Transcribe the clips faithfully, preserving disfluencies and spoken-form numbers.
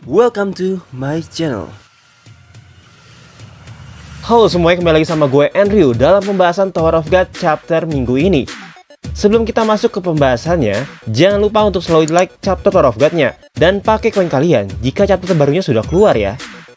Welcome to my channel. Halo semuanya, kembali lagi sama gue Andrew dalam pembahasan Tower of God chapter minggu ini. Sebelum kita masuk ke pembahasannya, jangan lupa untuk selalu like chapter Tower of God-nya dan pakai koin kalian jika chapter terbarunya sudah keluar ya.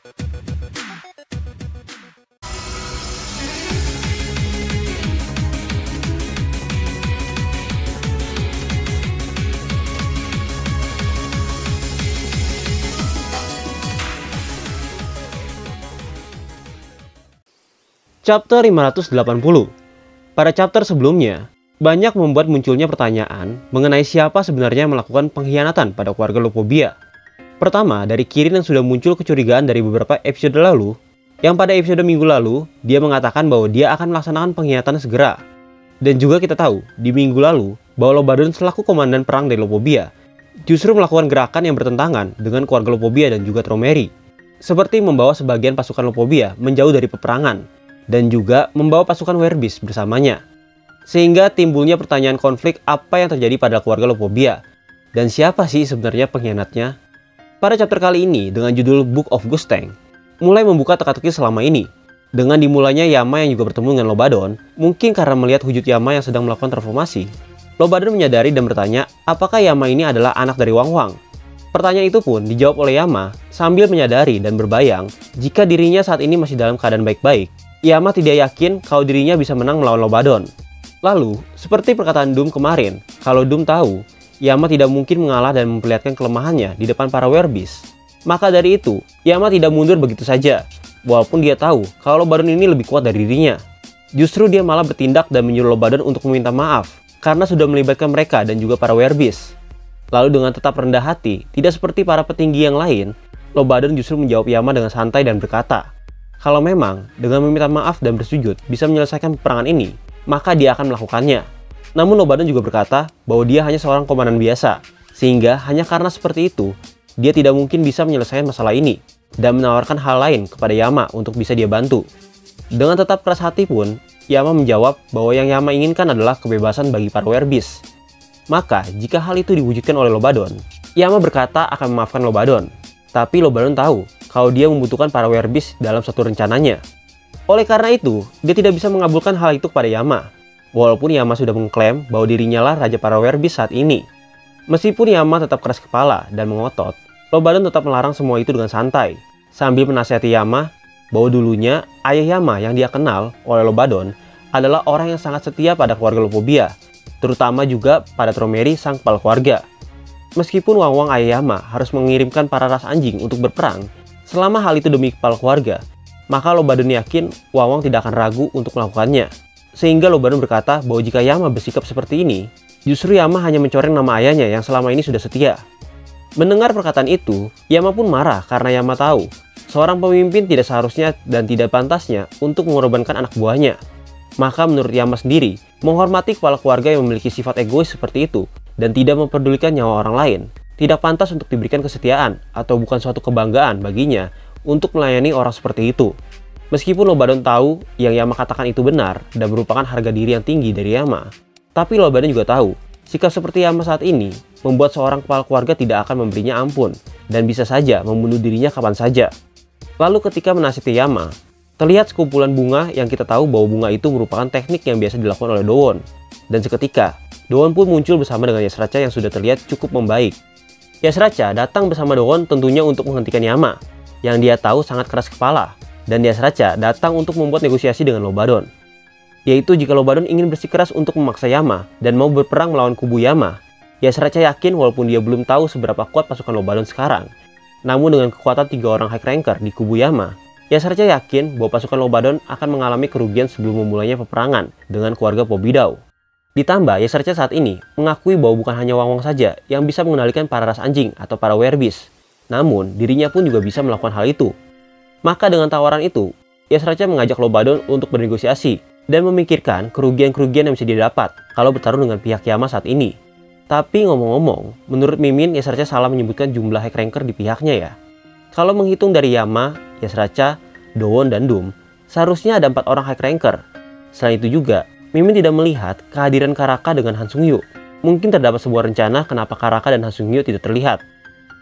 Chapter lima ratus delapan puluh. Pada chapter sebelumnya, banyak membuat munculnya pertanyaan mengenai siapa sebenarnya yang melakukan pengkhianatan pada keluarga Lopobia. Pertama, dari Kirin yang sudah muncul kecurigaan dari beberapa episode lalu, yang pada episode minggu lalu, dia mengatakan bahwa dia akan melaksanakan pengkhianatan segera. Dan juga kita tahu, di minggu lalu, bahwa Lobadon selaku komandan perang dari Lopobia, justru melakukan gerakan yang bertentangan dengan keluarga Lopobia dan juga Tromeri. Seperti membawa sebagian pasukan Lopobia menjauh dari peperangan, dan juga membawa pasukan Werebeast bersamanya. Sehingga timbulnya pertanyaan konflik apa yang terjadi pada keluarga Lopobia, dan siapa sih sebenarnya pengkhianatnya. Pada chapter kali ini dengan judul Book of Gustang, mulai membuka teka-teki selama ini. Dengan dimulainya Yama yang juga bertemu dengan Lobadon, mungkin karena melihat wujud Yama yang sedang melakukan transformasi, Lobadon menyadari dan bertanya apakah Yama ini adalah anak dari Wang Wang. Pertanyaan itu pun dijawab oleh Yama sambil menyadari dan berbayang jika dirinya saat ini masih dalam keadaan baik-baik. Yama tidak yakin kalau dirinya bisa menang melawan Lobadon. Lalu, seperti perkataan Doom kemarin, kalau Doom tahu, Yama tidak mungkin mengalah dan memperlihatkan kelemahannya di depan para Werebeast. Maka dari itu, Yama tidak mundur begitu saja, walaupun dia tahu kalau Lobadon ini lebih kuat dari dirinya. Justru dia malah bertindak dan menyuruh Lobadon untuk meminta maaf, karena sudah melibatkan mereka dan juga para Werebeast. Lalu dengan tetap rendah hati, tidak seperti para petinggi yang lain, Lobadon justru menjawab Yama dengan santai dan berkata, kalau memang dengan meminta maaf dan bersujud bisa menyelesaikan peperangan ini, maka dia akan melakukannya. Namun Lobadon juga berkata bahwa dia hanya seorang komandan biasa, sehingga hanya karena seperti itu, dia tidak mungkin bisa menyelesaikan masalah ini, dan menawarkan hal lain kepada Yama untuk bisa dia bantu. Dengan tetap keras hati pun, Yama menjawab bahwa yang Yama inginkan adalah kebebasan bagi para Werebeast. Maka jika hal itu diwujudkan oleh Lobadon, Yama berkata akan memaafkan Lobadon. Tapi Lobadon tahu kalau dia membutuhkan para Werebeast dalam satu rencananya. Oleh karena itu, dia tidak bisa mengabulkan hal itu kepada Yama. Walaupun Yama sudah mengklaim bahwa dirinya lah raja para Werebeast saat ini. Meskipun Yama tetap keras kepala dan mengotot, Lobadon tetap melarang semua itu dengan santai, sambil menasihati Yama bahwa dulunya ayah Yama yang dia kenal oleh Lobadon adalah orang yang sangat setia pada keluarga Lopobia, terutama juga pada Tromeri sang kepala keluarga. Meskipun Wang Wang ayah Yama harus mengirimkan para ras anjing untuk berperang, selama hal itu demi kepala keluarga, maka Lobadon yakin Wang Wang tidak akan ragu untuk melakukannya. Sehingga Lobadon berkata bahwa jika Yama bersikap seperti ini, justru Yama hanya mencoreng nama ayahnya yang selama ini sudah setia. Mendengar perkataan itu, Yama pun marah karena Yama tahu seorang pemimpin tidak seharusnya dan tidak pantasnya untuk mengorbankan anak buahnya. Maka menurut Yama sendiri, menghormati kepala keluarga yang memiliki sifat egois seperti itu dan tidak memperdulikan nyawa orang lain, tidak pantas untuk diberikan kesetiaan atau bukan suatu kebanggaan baginya untuk melayani orang seperti itu. Meskipun Lobadon tahu yang Yama katakan itu benar dan merupakan harga diri yang tinggi dari Yama, tapi Lobadon juga tahu sikap seperti Yama saat ini membuat seorang kepala keluarga tidak akan memberinya ampun dan bisa saja membunuh dirinya kapan saja. Lalu ketika menasihati Yama, terlihat sekumpulan bunga yang kita tahu bahwa bunga itu merupakan teknik yang biasa dilakukan oleh Dowon. Dan seketika, Dowon pun muncul bersama dengan Yasracha yang sudah terlihat cukup membaik. Yasracha datang bersama Dowon tentunya untuk menghentikan Yama, yang dia tahu sangat keras kepala. Dan Yasracha datang untuk membuat negosiasi dengan Lobadon. Yaitu jika Lobadon ingin bersikeras untuk memaksa Yama dan mau berperang melawan kubu Yama, Yasracha yakin walaupun dia belum tahu seberapa kuat pasukan Lobadon sekarang, namun dengan kekuatan tiga orang high ranker di kubu Yama, Yasracha yakin bahwa pasukan Lobadon akan mengalami kerugian sebelum memulainya peperangan dengan keluarga Pobidao. Ditambah, Yasracha saat ini mengakui bahwa bukan hanya Wang Wang saja yang bisa mengendalikan para ras anjing atau para Werebeast, namun dirinya pun juga bisa melakukan hal itu. Maka dengan tawaran itu, Yasracha mengajak Lobadon untuk bernegosiasi dan memikirkan kerugian-kerugian yang bisa didapat kalau bertarung dengan pihak Yama saat ini. Tapi ngomong-ngomong, menurut Mimin, Yasracha salah menyebutkan jumlah high ranker di pihaknya ya. Kalau menghitung dari Yama, Yasracha, Dowon, dan Doom, seharusnya ada empat orang high ranker. Selain itu juga, Mimin tidak melihat kehadiran Karaka dengan Han Sung Yu. Mungkin terdapat sebuah rencana kenapa Karaka dan Han Sung Yu tidak terlihat.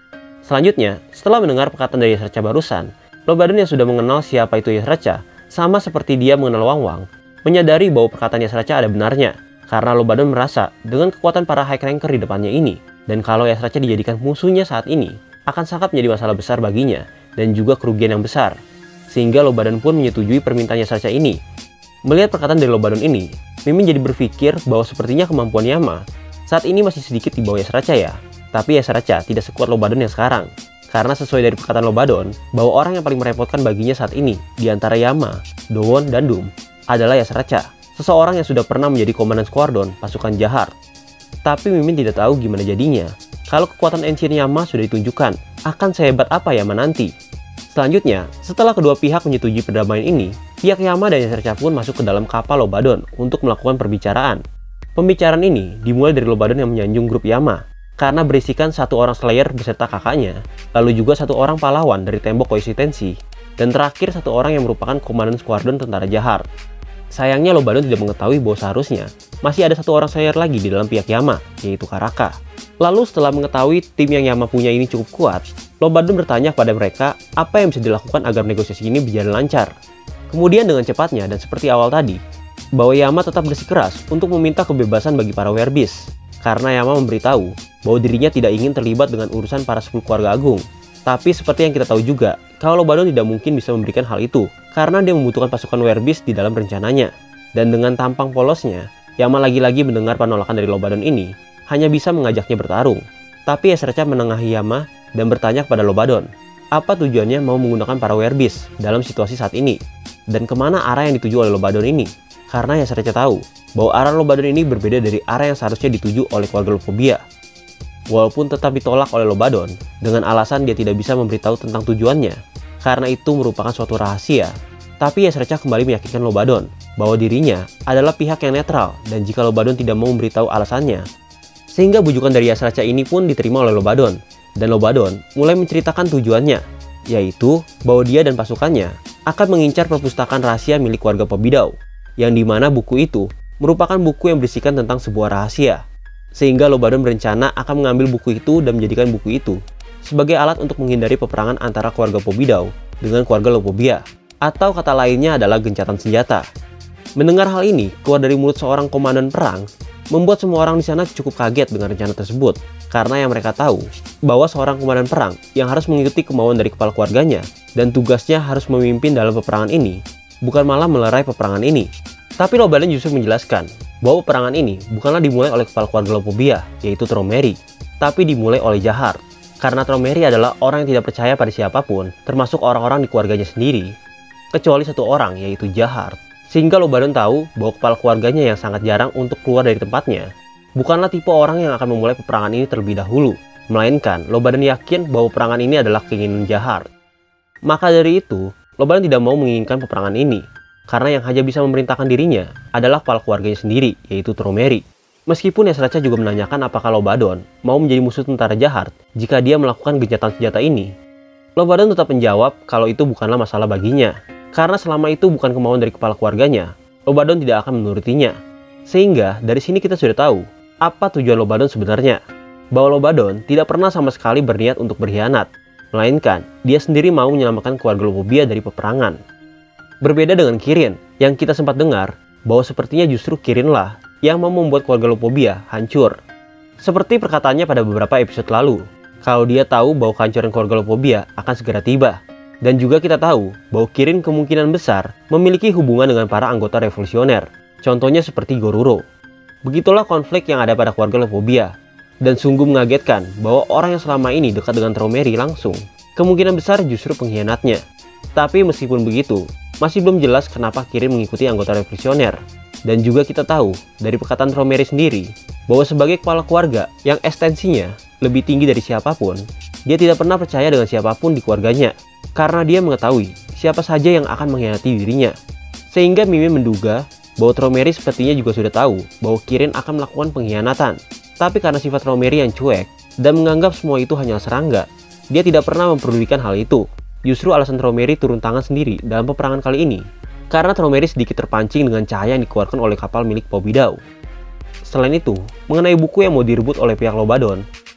Selanjutnya, setelah mendengar perkataan dari Yasraca barusan, Lobadon yang sudah mengenal siapa itu Yasraca, sama seperti dia mengenal Wang Wang, menyadari bahwa perkataan Yasraca ada benarnya, karena Lobadon merasa dengan kekuatan para high ranker di depannya ini, dan kalau Yasraca dijadikan musuhnya saat ini, akan sangat menjadi masalah besar baginya, dan juga kerugian yang besar. Sehingga Lobadon pun menyetujui permintaan Yasraca ini. Melihat perkataan dari Lobadon ini, Mimin jadi berpikir bahwa sepertinya kemampuan Yama saat ini masih sedikit di bawah Yasraca ya. Tapi Yasraca tidak sekuat Lobadon yang sekarang. Karena sesuai dari perkataan Lobadon, bahwa orang yang paling merepotkan baginya saat ini, di antara Yama, Dowon, dan Doom, adalah Yasraca. Seseorang yang sudah pernah menjadi komandan skuadron pasukan Jahar. Tapi Mimin tidak tahu gimana jadinya. Kalau kekuatan Ancient Yama sudah ditunjukkan, akan sehebat apa Yama nanti? Selanjutnya, setelah kedua pihak menyetujui perdamaian ini, pihak Yama dan Yasraca pun masuk ke dalam kapal Lobadon untuk melakukan perbicaraan. Pembicaraan ini dimulai dari Lobadon yang menyanjung grup Yama, karena berisikan satu orang Slayer beserta kakaknya, lalu juga satu orang pahlawan dari tembok koeksistensi, dan terakhir satu orang yang merupakan komandan skuadron tentara Jahar. Sayangnya Lobadon tidak mengetahui bahwa seharusnya masih ada satu orang Slayer lagi di dalam pihak Yama, yaitu Karaka. Lalu setelah mengetahui tim yang Yama punya ini cukup kuat, Lobadon bertanya kepada mereka apa yang bisa dilakukan agar negosiasi ini berjalan lancar. Kemudian dengan cepatnya dan seperti awal tadi, bahwa Yama tetap bersikeras untuk meminta kebebasan bagi para werebeast, karena Yama memberitahu bahwa dirinya tidak ingin terlibat dengan urusan para sepuluh keluarga agung. Tapi seperti yang kita tahu juga, kalau Lobadon tidak mungkin bisa memberikan hal itu, karena dia membutuhkan pasukan werebeast di dalam rencananya. Dan dengan tampang polosnya, Yama lagi-lagi mendengar penolakan dari Lobadon ini, hanya bisa mengajaknya bertarung. Tapi Yasraca menengahi Yama dan bertanya kepada Lobadon, apa tujuannya mau menggunakan para werebeast dalam situasi saat ini, dan kemana arah yang dituju oleh Lobadon ini. Karena Yasraca tahu bahwa arah Lobadon ini berbeda dari arah yang seharusnya dituju oleh keluarga Lopobia. Walaupun tetap ditolak oleh Lobadon dengan alasan dia tidak bisa memberitahu tentang tujuannya, karena itu merupakan suatu rahasia. Tapi Yasraca kembali meyakinkan Lobadon bahwa dirinya adalah pihak yang netral, dan jika Lobadon tidak mau memberitahu alasannya, sehingga bujukan dari Yasraca ini pun diterima oleh Lobadon, dan Lobadon mulai menceritakan tujuannya, yaitu bahwa dia dan pasukannya akan mengincar perpustakaan rahasia milik warga Pobidau, yang dimana buku itu merupakan buku yang berisikan tentang sebuah rahasia. Sehingga Lobadon berencana akan mengambil buku itu dan menjadikan buku itu sebagai alat untuk menghindari peperangan antara keluarga Pobidau dengan keluarga Lopobia, atau kata lainnya adalah gencatan senjata. Mendengar hal ini keluar dari mulut seorang komandan perang, membuat semua orang di sana cukup kaget dengan rencana tersebut, karena yang mereka tahu bahwa seorang komandan perang yang harus mengikuti kemauan dari kepala keluarganya dan tugasnya harus memimpin dalam peperangan ini, bukan malah melerai peperangan ini. Tapi Lobadon justru menjelaskan bahwa peperangan ini bukanlah dimulai oleh kepala keluarga Lopobia, yaitu Tromeri, tapi dimulai oleh Jahar. Karena Tromeri adalah orang yang tidak percaya pada siapapun, termasuk orang-orang di keluarganya sendiri, kecuali satu orang, yaitu Jahar. Sehingga Lobadon tahu bahwa kepala keluarganya yang sangat jarang untuk keluar dari tempatnya bukanlah tipe orang yang akan memulai peperangan ini terlebih dahulu, melainkan Lobadon yakin bahwa peperangan ini adalah keinginan Jahar. Maka dari itu, Lobadon tidak mau menginginkan peperangan ini, karena yang hanya bisa memerintahkan dirinya adalah kepala keluarganya sendiri, yaitu Tromeri. Meskipun Yasraca juga menanyakan apakah Lobadon mau menjadi musuh tentara Jahar jika dia melakukan gencatan senjata ini, Lobadon tetap menjawab kalau itu bukanlah masalah baginya. Karena selama itu bukan kemauan dari kepala keluarganya, Lobadon tidak akan menurutinya. Sehingga dari sini kita sudah tahu apa tujuan Lobadon sebenarnya. Bahwa Lobadon tidak pernah sama sekali berniat untuk berkhianat, melainkan dia sendiri mau menyelamatkan keluarga Lopobia dari peperangan. Berbeda dengan Kirin yang kita sempat dengar bahwa sepertinya justru Kirinlah yang mau membuat keluarga Lopobia hancur. Seperti perkataannya pada beberapa episode lalu, kalau dia tahu bahwa kehancuran keluarga Lopobia akan segera tiba. Dan juga kita tahu bahwa Kirin kemungkinan besar memiliki hubungan dengan para anggota revolusioner, contohnya seperti Goruro. Begitulah konflik yang ada pada keluarga Lopobia, dan sungguh mengagetkan bahwa orang yang selama ini dekat dengan Tromeri langsung, kemungkinan besar justru pengkhianatnya. Tapi meskipun begitu, masih belum jelas kenapa Kirin mengikuti anggota revolusioner. Dan juga kita tahu dari perkataan Tromeri sendiri, bahwa sebagai kepala keluarga yang ekstensinya lebih tinggi dari siapapun, dia tidak pernah percaya dengan siapapun di keluarganya. Karena dia mengetahui siapa saja yang akan mengkhianati dirinya. Sehingga Mimin menduga bahwa Tromeri sepertinya juga sudah tahu bahwa Kirin akan melakukan pengkhianatan. Tapi karena sifat Tromeri yang cuek dan menganggap semua itu hanya serangga, dia tidak pernah memperdulikan hal itu. Justru alasan Tromeri turun tangan sendiri dalam peperangan kali ini, karena Tromeri sedikit terpancing dengan cahaya yang dikeluarkan oleh kapal milik Pobidau. Selain itu, mengenai buku yang mau direbut oleh pihak Lobadon,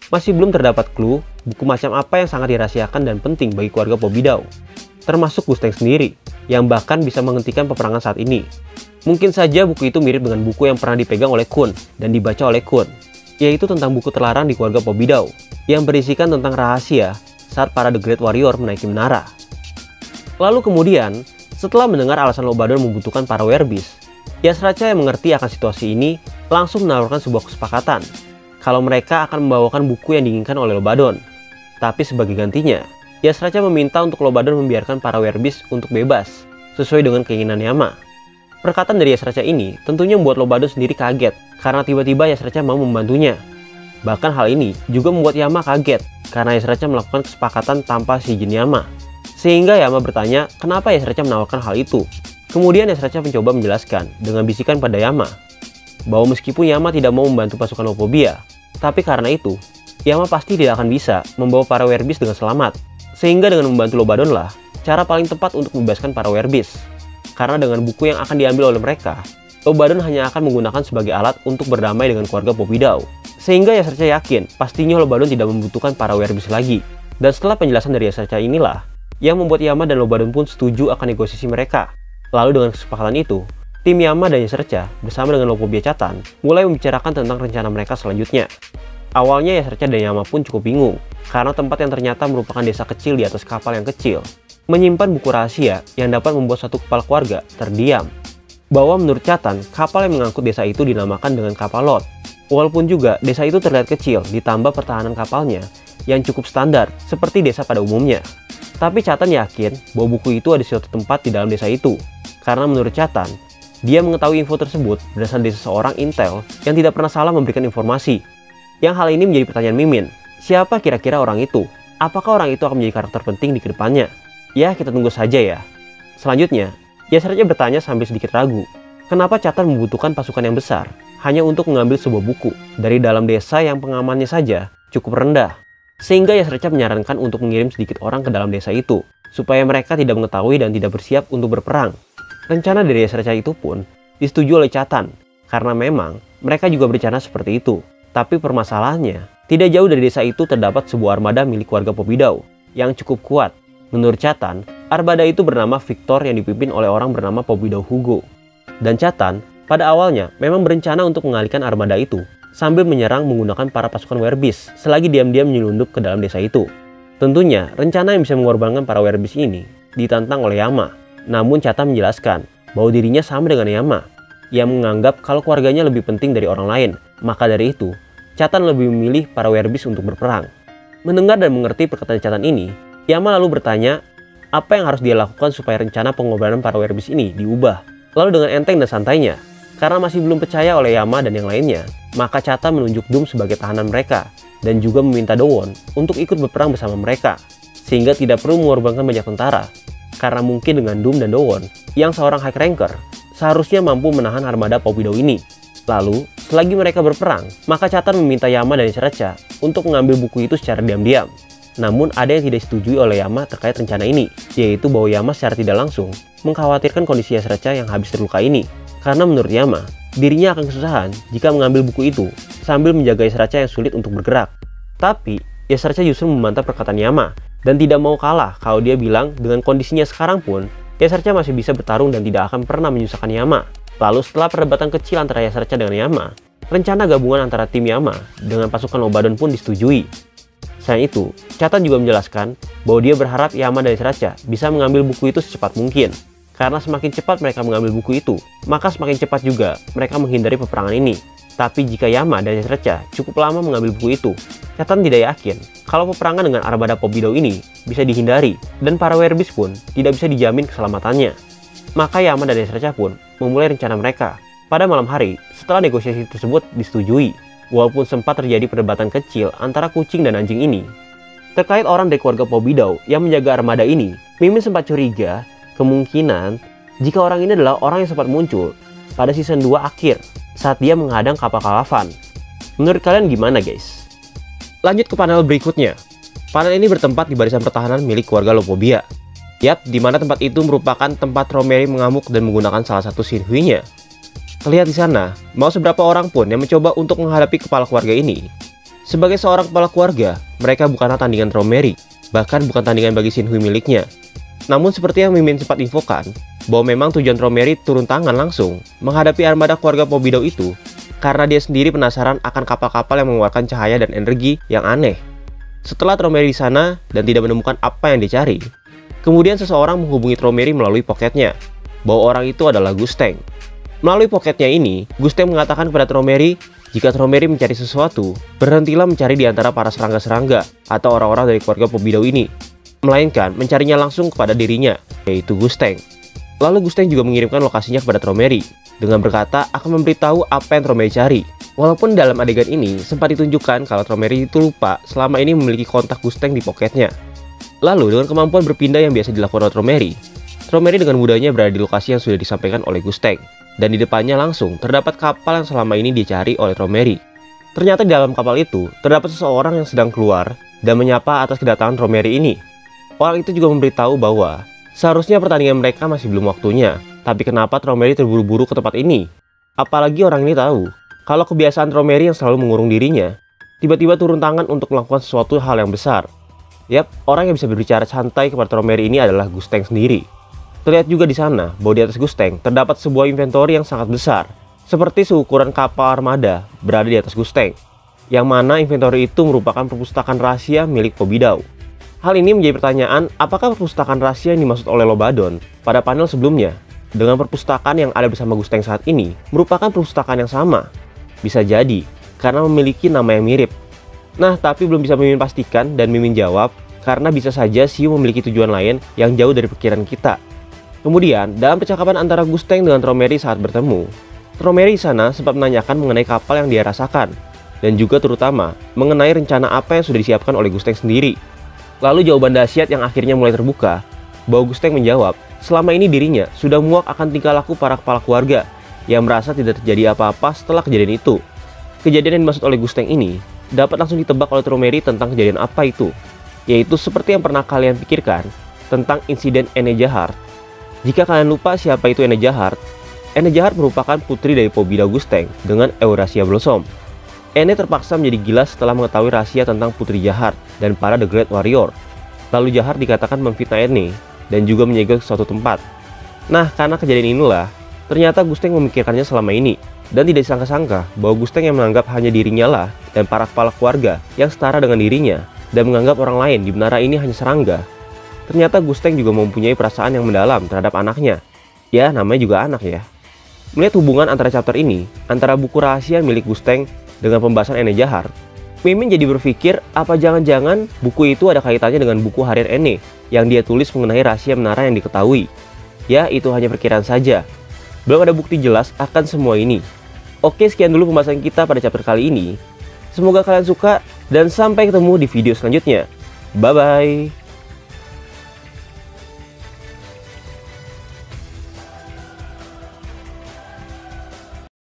masih belum terdapat clue buku macam apa yang sangat dirahasiakan dan penting bagi keluarga Pobidau, termasuk Gusteng sendiri, yang bahkan bisa menghentikan peperangan saat ini. Mungkin saja buku itu mirip dengan buku yang pernah dipegang oleh Kun dan dibaca oleh Kun, yaitu tentang buku terlarang di keluarga Pobidau, yang berisikan tentang rahasia saat para The Great Warrior menaiki menara. Lalu kemudian, setelah mendengar alasan Lobadon membutuhkan para Werebeast, Yasraca yang mengerti akan situasi ini langsung menawarkan sebuah kesepakatan, kalau mereka akan membawakan buku yang diinginkan oleh Lobadon. Tapi sebagai gantinya, Yasraca meminta untuk Lobadon membiarkan para Werebeast untuk bebas, sesuai dengan keinginan Yama. Perkataan dari Yasraca ini tentunya membuat Lobadon sendiri kaget, karena tiba-tiba Yasraca mau membantunya. Bahkan hal ini juga membuat Yama kaget, karena Yasraca melakukan kesepakatan tanpa seizin Yama. Sehingga Yama bertanya kenapa Yasraca menawarkan hal itu. Kemudian Yasraca mencoba menjelaskan dengan bisikan pada Yama, bahwa meskipun Yama tidak mau membantu pasukan Lopobia, tapi karena itu, Yama pasti tidak akan bisa membawa para Werebeast dengan selamat. Sehingga dengan membantu Lobadon lah cara paling tepat untuk membebaskan para Werebeast. Karena dengan buku yang akan diambil oleh mereka, Lobadon hanya akan menggunakan sebagai alat untuk berdamai dengan keluarga Pobidau. Sehingga Yasraca yakin pastinya Lobadon tidak membutuhkan para Werebeast lagi. Dan setelah penjelasan dari Yasraca inilah yang membuat Yama dan Lobadon pun setuju akan negosiasi mereka. Lalu dengan kesepakatan itu, tim Yama dan Yasraca bersama dengan Lopobia Chatan mulai membicarakan tentang rencana mereka selanjutnya. Awalnya Yasraca dan Yama pun cukup bingung, karena tempat yang ternyata merupakan desa kecil di atas kapal yang kecil menyimpan buku rahasia yang dapat membuat satu kepala keluarga terdiam. Bahwa menurut Chatan, kapal yang mengangkut desa itu dinamakan dengan kapal Lot. Walaupun juga desa itu terlihat kecil ditambah pertahanan kapalnya yang cukup standar seperti desa pada umumnya. Tapi Chatan yakin bahwa buku itu ada di suatu tempat di dalam desa itu. Karena menurut Chatan, dia mengetahui info tersebut berdasarkan dari seseorang intel yang tidak pernah salah memberikan informasi. Yang hal ini menjadi pertanyaan Mimin, siapa kira-kira orang itu? Apakah orang itu akan menjadi karakter penting di kedepannya? Ya, kita tunggu saja ya. Selanjutnya, Yasraca bertanya sambil sedikit ragu, kenapa Chatan membutuhkan pasukan yang besar hanya untuk mengambil sebuah buku dari dalam desa yang pengamannya saja cukup rendah. Sehingga Yasraca menyarankan untuk mengirim sedikit orang ke dalam desa itu, supaya mereka tidak mengetahui dan tidak bersiap untuk berperang. Rencana dari Yasraca itu pun disetujui oleh Chatan, karena memang mereka juga berencana seperti itu. Tapi permasalahannya, tidak jauh dari desa itu terdapat sebuah armada milik warga Pobidau yang cukup kuat. Menurut Chatan, armada itu bernama Victor yang dipimpin oleh orang bernama Pobidau Hugo. Dan Chatan pada awalnya memang berencana untuk mengalihkan armada itu sambil menyerang menggunakan para pasukan Werebeast selagi diam-diam menyelundup ke dalam desa itu. Tentunya, rencana yang bisa mengorbankan para Werebeast ini ditantang oleh Yama. Namun Chatan menjelaskan bahwa dirinya sama dengan Yama, yang menganggap kalau keluarganya lebih penting dari orang lain. Maka dari itu, Chatan lebih memilih para Werebeast untuk berperang. Mendengar dan mengerti perkataan Chatan ini, Yama lalu bertanya apa yang harus dia lakukan supaya rencana pengorbanan para Werebeast ini diubah. Lalu dengan enteng dan santainya, karena masih belum percaya oleh Yama dan yang lainnya, maka Chatan menunjuk Doom sebagai tahanan mereka dan juga meminta Dowon untuk ikut berperang bersama mereka, sehingga tidak perlu mengorbankan banyak tentara. Karena mungkin dengan Doom dan Dowon yang seorang high ranker seharusnya mampu menahan armada Pobidau ini. Lalu, selagi mereka berperang, maka Chatan meminta Yama dan Yasraca untuk mengambil buku itu secara diam-diam. Namun ada yang tidak disetujui oleh Yama terkait rencana ini, yaitu bahwa Yama secara tidak langsung mengkhawatirkan kondisi Yasraca yang habis terluka ini. Karena menurut Yama, dirinya akan kesusahan jika mengambil buku itu sambil menjaga Yasraca yang sulit untuk bergerak. Tapi, Yasraca justru membantah perkataan Yama dan tidak mau kalah kalau dia bilang dengan kondisinya sekarang pun, Yasraca masih bisa bertarung dan tidak akan pernah menyusahkan Yama. Lalu setelah perdebatan kecil antara Yasraca dengan Yama, rencana gabungan antara tim Yama dengan pasukan Lobadon pun disetujui. Selain itu, Chatan juga menjelaskan bahwa dia berharap Yama dan Yasraca bisa mengambil buku itu secepat mungkin. Karena semakin cepat mereka mengambil buku itu, maka semakin cepat juga mereka menghindari peperangan ini. Tapi jika Yama dan Yasraca cukup lama mengambil buku itu, Chatan tidak yakin kalau peperangan dengan armada Pobidau ini bisa dihindari dan para Werebeast pun tidak bisa dijamin keselamatannya. Maka Yama dan Yasraca pun memulai rencana mereka. Pada malam hari, setelah negosiasi tersebut disetujui, walaupun sempat terjadi perdebatan kecil antara kucing dan anjing ini terkait orang dari keluarga Pobidau yang menjaga armada ini, Mimin sempat curiga kemungkinan jika orang ini adalah orang yang sempat muncul pada season dua akhir saat dia menghadang kapal Kalavan. Menurut kalian gimana guys? Lanjut ke panel berikutnya. Panel ini bertempat di barisan pertahanan milik keluarga Lopobia. Yap, di mana tempat itu merupakan tempat Romeri mengamuk dan menggunakan salah satu Shinhui-nya. Terlihat di sana, mau seberapa orang pun yang mencoba untuk menghadapi kepala keluarga ini, Sebagai seorang kepala keluarga, mereka bukanlah tandingan Rosemary, bahkan bukan tandingan bagi Shinhui miliknya. Namun seperti yang Mimin sempat infokan, bahwa memang tujuan Rosemary turun tangan langsung menghadapi armada keluarga Pobidau itu karena dia sendiri penasaran akan kapal-kapal yang mengeluarkan cahaya dan energi yang aneh. Setelah Rosemary di sana dan tidak menemukan apa yang dicari, kemudian seseorang menghubungi Rosemary melalui poketnya, bahwa orang itu adalah Gusteng. Melalui poketnya ini, Gusteng mengatakan kepada Rosemary, jika Rosemary mencari sesuatu, berhentilah mencari di antara para serangga-serangga atau orang-orang dari keluarga Pobidau ini, melainkan mencarinya langsung kepada dirinya, yaitu Gusteng. Lalu Gusteng juga mengirimkan lokasinya kepada Rosemary, dengan berkata akan memberitahu apa yang Rosemary cari. Walaupun dalam adegan ini sempat ditunjukkan kalau Rosemary itu lupa selama ini memiliki kontak Gusteng di poketnya. Lalu dengan kemampuan berpindah yang biasa dilakukan oleh Rosemary, Rosemary dengan mudahnya berada di lokasi yang sudah disampaikan oleh Gusteng, dan di depannya langsung terdapat kapal yang selama ini dicari oleh Rosemary. Ternyata di dalam kapal itu terdapat seseorang yang sedang keluar dan menyapa atas kedatangan Rosemary ini. Orang itu juga memberitahu bahwa seharusnya pertandingan mereka masih belum waktunya, tapi kenapa Rosemary terburu-buru ke tempat ini? Apalagi orang ini tahu kalau kebiasaan Rosemary yang selalu mengurung dirinya, tiba-tiba turun tangan untuk melakukan sesuatu hal yang besar. Yap, orang yang bisa berbicara santai kepada Rosemary ini adalah Gusteng sendiri. Terlihat juga di sana bahwa di atas Gusteng terdapat sebuah inventory yang sangat besar, seperti seukuran kapal armada berada di atas Gusteng, yang mana inventory itu merupakan perpustakaan rahasia milik Pobidau. Hal ini menjadi pertanyaan, apakah perpustakaan rahasia yang dimaksud oleh Lobadon pada panel sebelumnya dengan perpustakaan yang ada bersama Gusteng saat ini merupakan perpustakaan yang sama? Bisa jadi, karena memiliki nama yang mirip. Nah, tapi belum bisa Mimin pastikan dan Mimin jawab, karena bisa saja Siu memiliki tujuan lain yang jauh dari pikiran kita. Kemudian, dalam percakapan antara Gusteng dengan Rosemary saat bertemu, Rosemary di sana sempat menanyakan mengenai kapal yang dia rasakan, dan juga terutama mengenai rencana apa yang sudah disiapkan oleh Gusteng sendiri. Lalu jawaban dahsyat yang akhirnya mulai terbuka, bahwa Gusteng menjawab, selama ini dirinya sudah muak akan tingkah laku para kepala keluarga yang merasa tidak terjadi apa-apa setelah kejadian itu. Kejadian yang dimaksud oleh Gusteng ini dapat langsung ditebak oleh Rosemary tentang kejadian apa itu, yaitu seperti yang pernah kalian pikirkan tentang insiden Ene Jahart. Jika kalian lupa siapa itu Ene Jahart, Ene Jahart merupakan putri dari Pobidau Gusteng dengan Eurasia Blossom. Ene terpaksa menjadi gila setelah mengetahui rahasia tentang Putri Jahart dan para The Great Warrior. Lalu Jahart dikatakan memfitnah Ene dan juga menyegel ke suatu tempat. Nah, karena kejadian inilah, ternyata Gusteng memikirkannya selama ini, dan tidak disangka-sangka bahwa Gusteng yang menganggap hanya dirinya lah dan para kepala keluarga yang setara dengan dirinya, dan menganggap orang lain di menara ini hanya serangga. Ternyata Gusteng juga mempunyai perasaan yang mendalam terhadap anaknya. Ya, namanya juga anak ya. Melihat hubungan antara chapter ini, antara buku rahasia milik Gusteng dengan pembahasan Ene Jahart, Mimin jadi berpikir apa jangan-jangan buku itu ada kaitannya dengan buku harian Ene yang dia tulis mengenai rahasia menara yang diketahui. Ya, itu hanya perkiraan saja. Belum ada bukti jelas akan semua ini. Oke, sekian dulu pembahasan kita pada chapter kali ini. Semoga kalian suka dan sampai ketemu di video selanjutnya. Bye-bye.